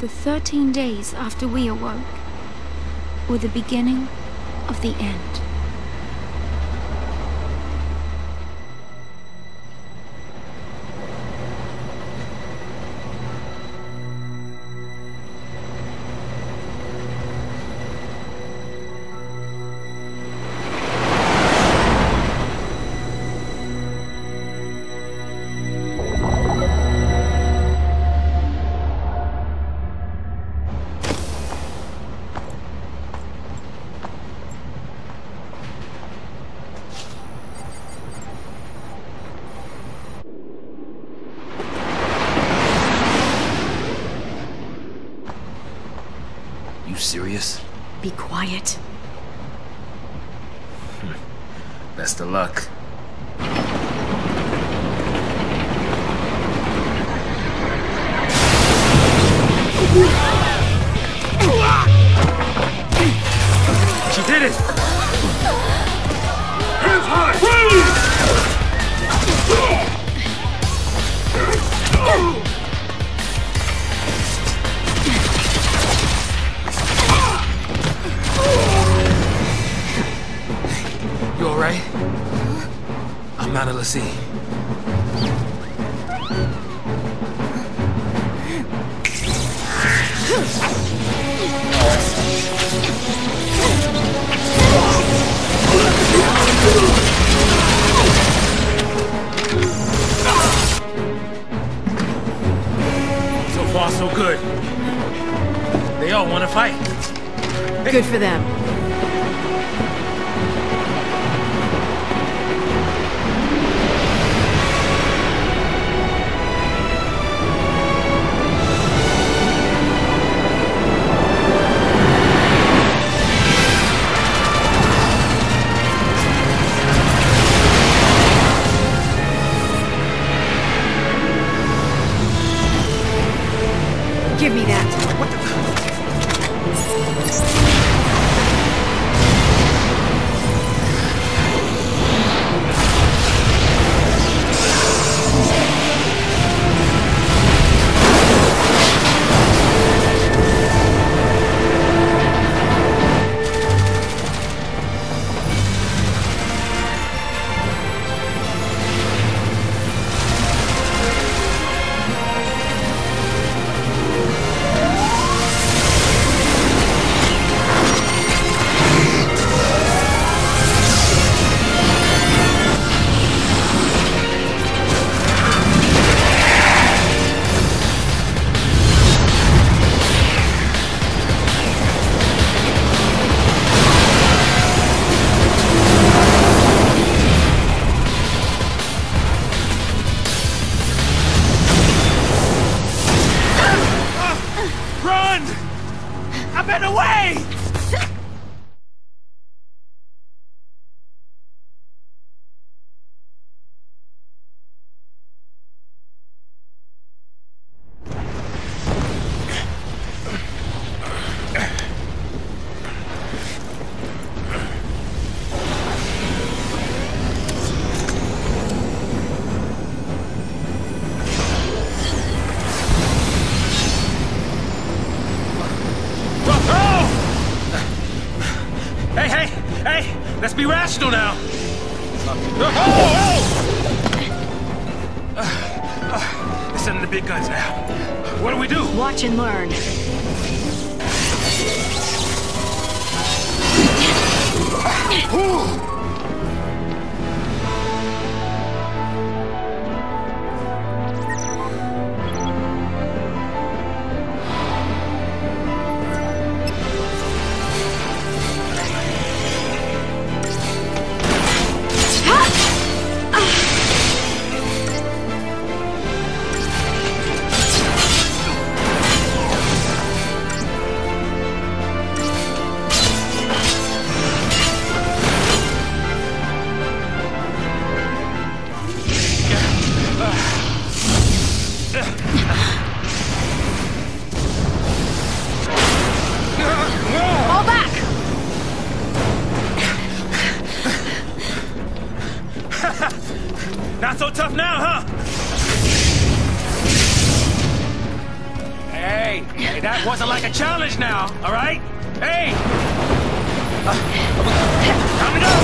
for 13 days after we awoke were the beginning of the end. You serious? Be quiet. Best of luck. She did it! Hands high! Freeze! You alright? I'm out of the sea. So far, so good. They all want to fight. Hey. Good for them. Give me that. What the? I've been away! Hey, let's be rational now. They're sending the big guns now. What do we do? Watch and learn. Not so tough now, huh? Hey, that wasn't like a challenge now, all right? Hey! Time to go!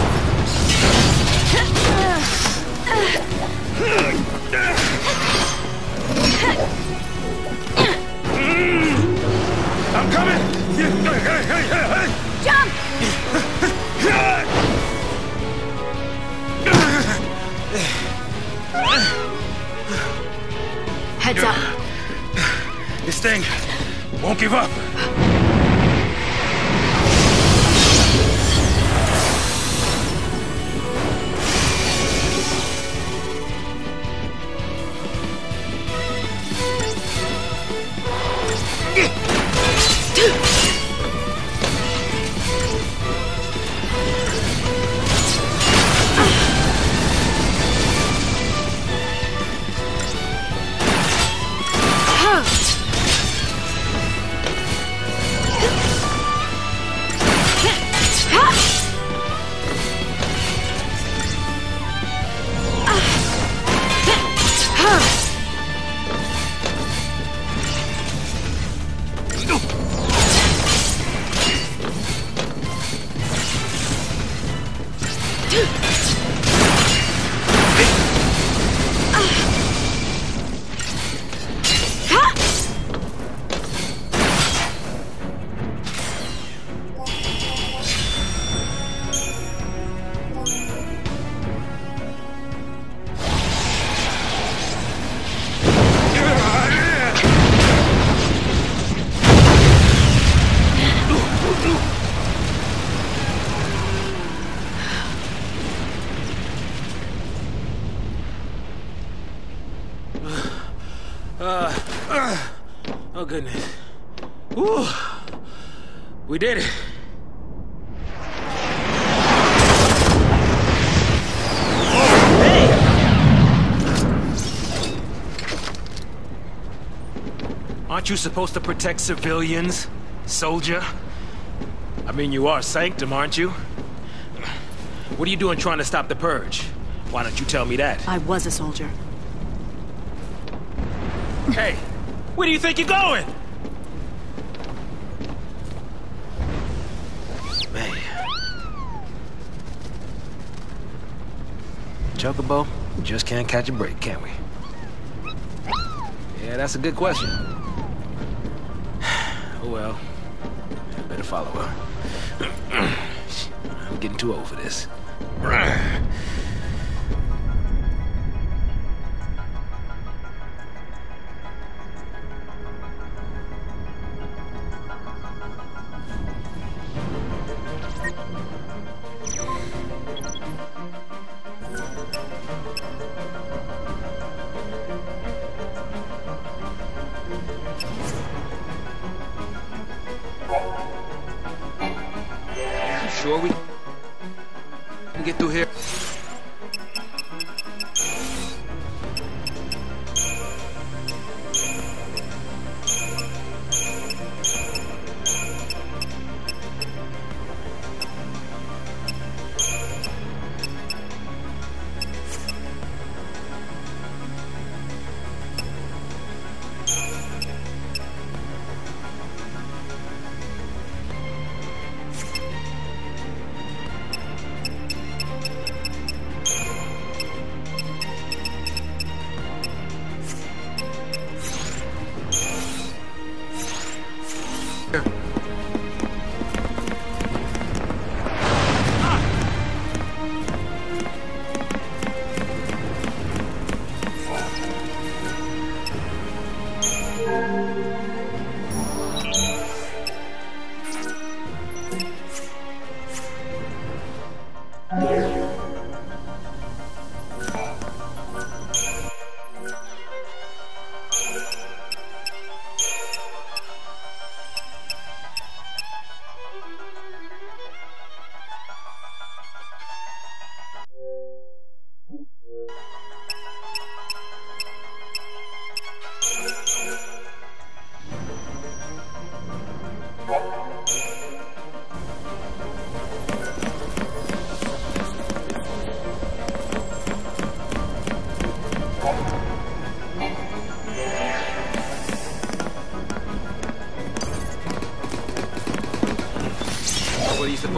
I'm coming! Jump! Heads up. This thing won't give up. Oh, goodness. Woo! We did it. Aren't you supposed to protect civilians, soldier? I mean, you are Sanctum, aren't you? What are you doing trying to stop the purge? Why don't you tell me that? I was a soldier. Hey, where do you think you're going? Man. Chocobo, we just can't catch a break, can we? Yeah, that's a good question. Oh well, I better follow her. I'm getting too old for this. Sure we can get through here?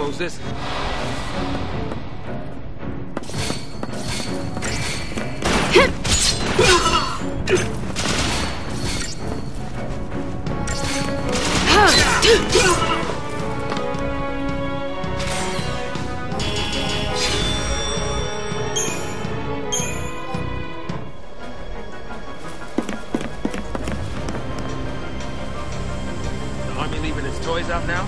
close this. The army leaving its toys out now?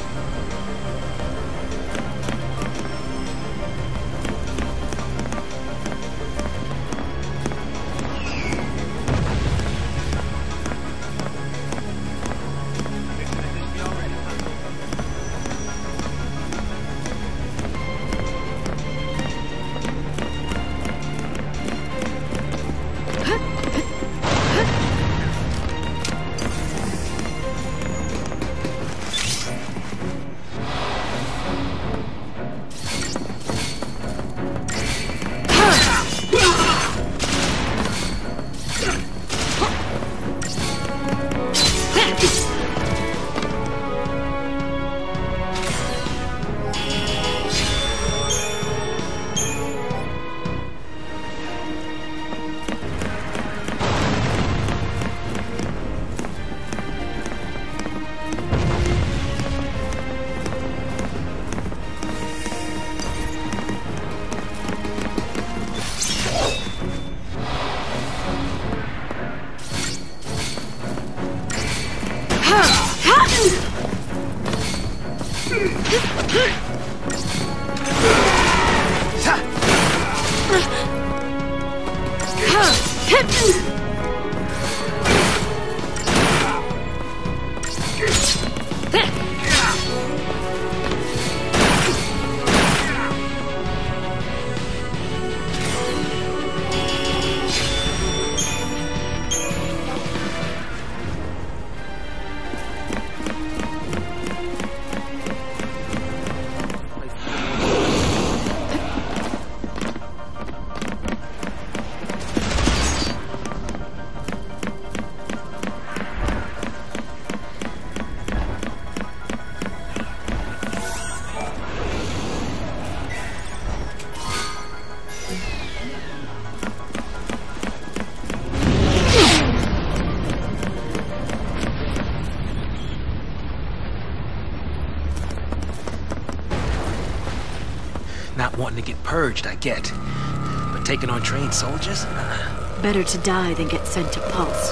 Not wanting to get purged, I get. But taking on trained soldiers? Better to die than get sent to Pulse.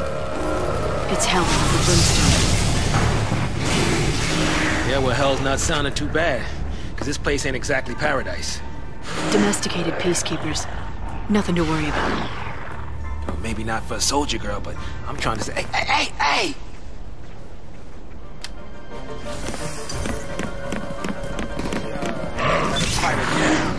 It's hell with brimstone. Yeah, well, hell's not sounding too bad. Because this place ain't exactly paradise. Domesticated peacekeepers. Nothing to worry about. Well, maybe not for a soldier girl, but I'm trying to say, hey! Fight again.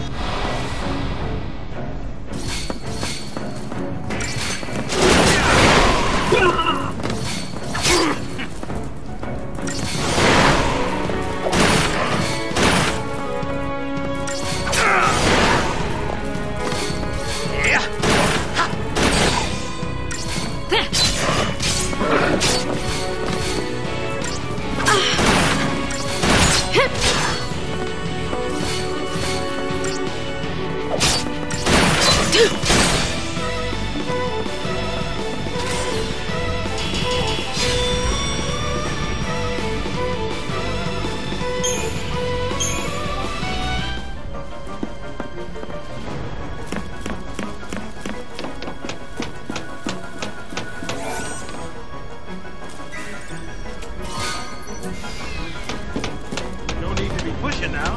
Pushing now.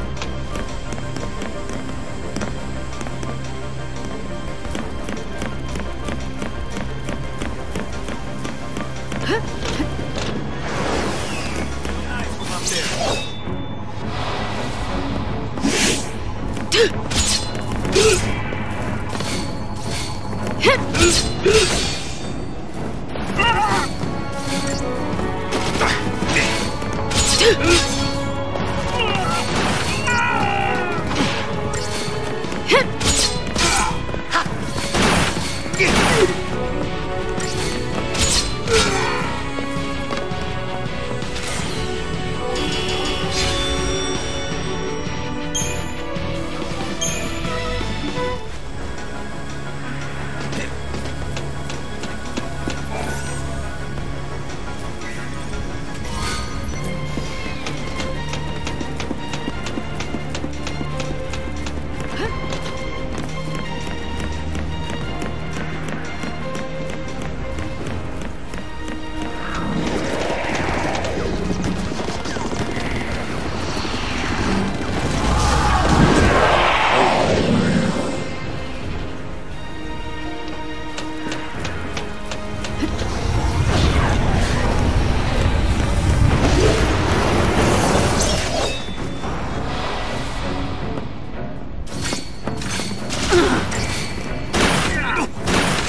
Nice from up there.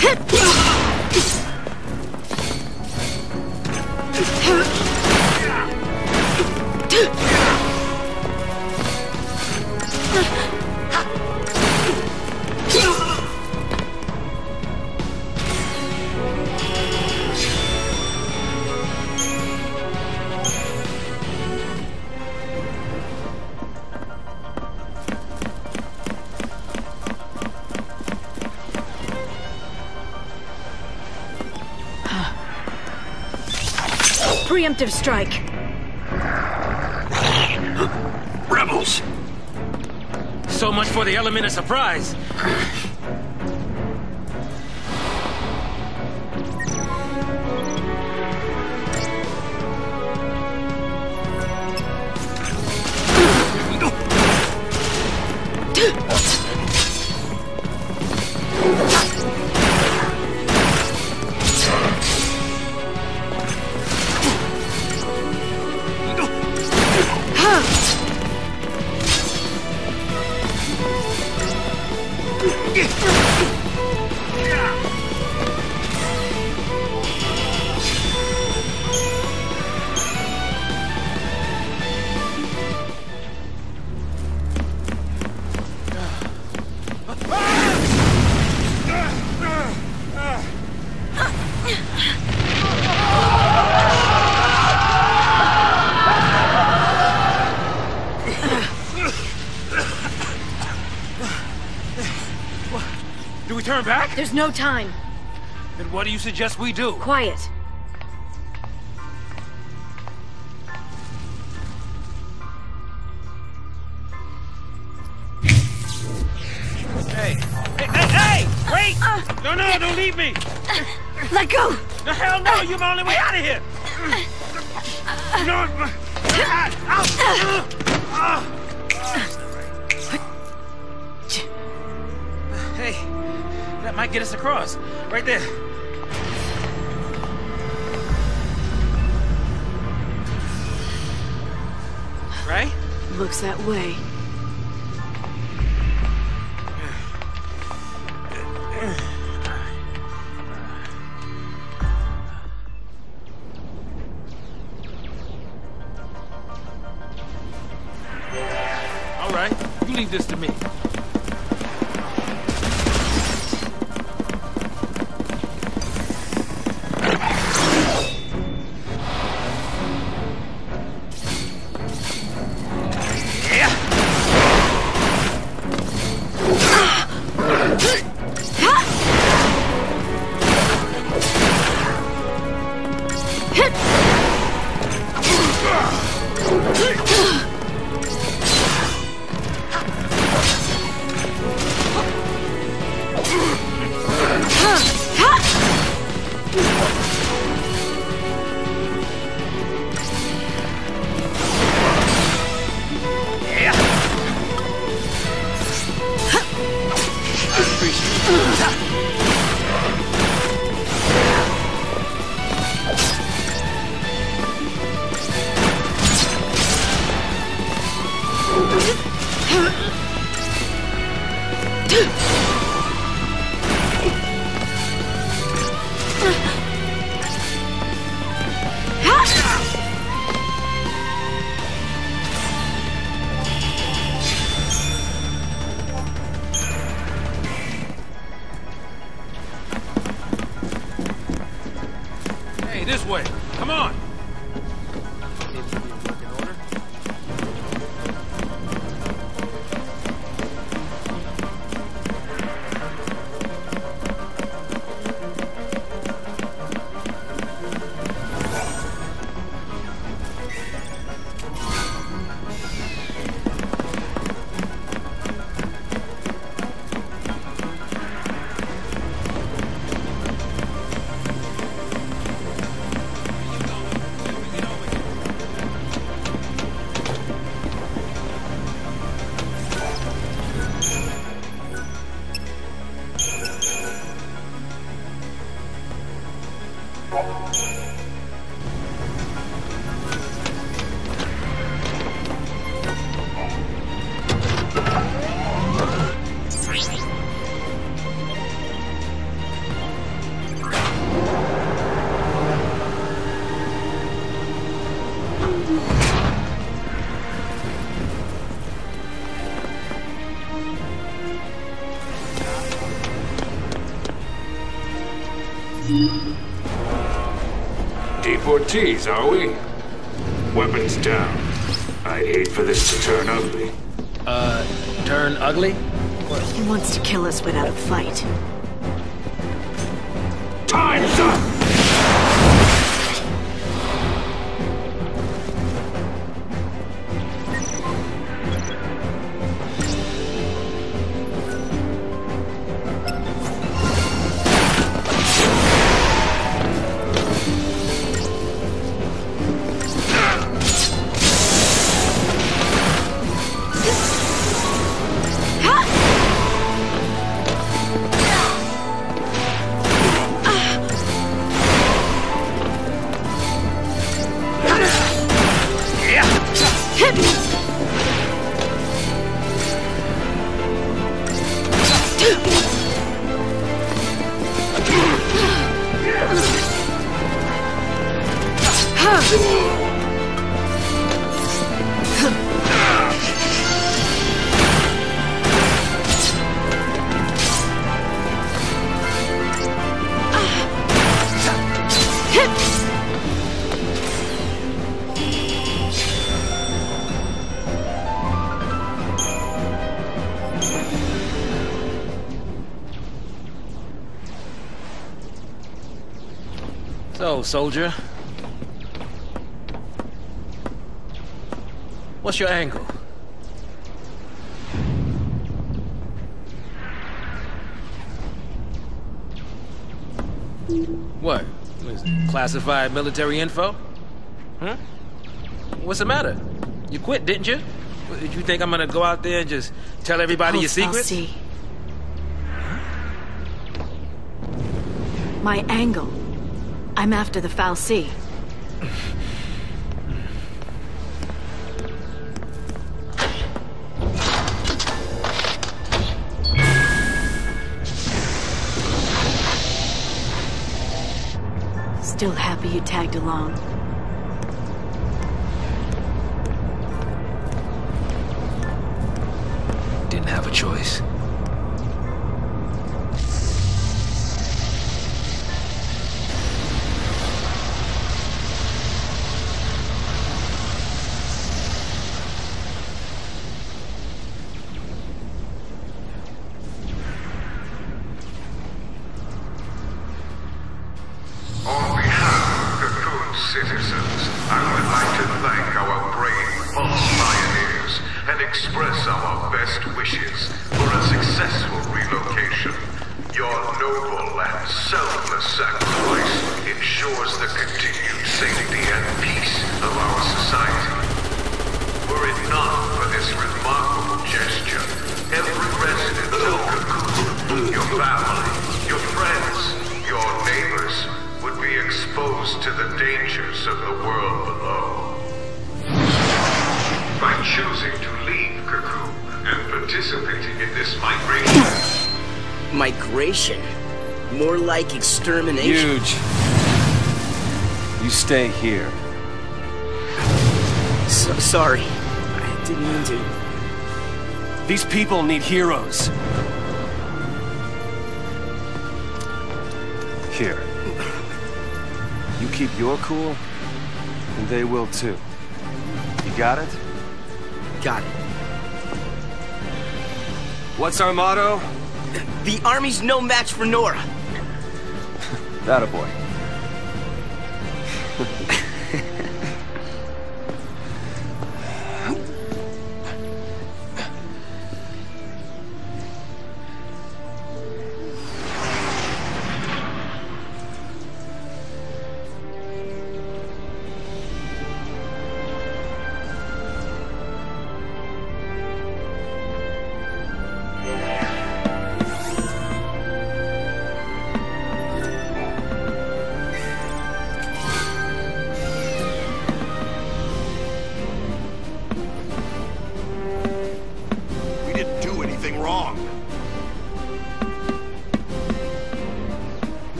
Preemptive strike. Rebels! So much for the element of surprise. Do we turn back? There's no time. Then what do you suggest we do? Quiet. Hey! Hey! Wait! No, don't leave me! Let go! No, hell no! You're my only way out of here! No! Hey, that might get us across. Right there. Right? Looks that way. All right, you leave this to me. Hey, this way. Come on. Deportees, are we? Weapons down. I'd hate for this to turn ugly. Turn ugly? He wants to kill us without a fight. Time's up! So, soldier. What's your angle? What? Was it classified military info? Huh? What's the matter? You quit, didn't you? Did you think I'm gonna go out there and just tell everybody your secrets? My angle. I'm after the Fal'Cie. Still happy you tagged along. Didn't have a choice. Citizens, I would like to thank our brave false pioneers and express our best wishes for a successful relocation. Your noble and selfless sacrifice ensures the continued safety and peace of our society. Were it not for this remarkable gesture, every resident of Cocoon, your family, your friends, your neighbors, would be exposed to the dangers of the world below. By choosing to leave Cocoon and participating in this migration... Migration? More like extermination. Huge. You stay here. Sorry. I didn't mean to. These people need heroes. Here. You keep your cool, and they will too. You got it? Got it. What's our motto? The Army's no match for Nora. That a boy.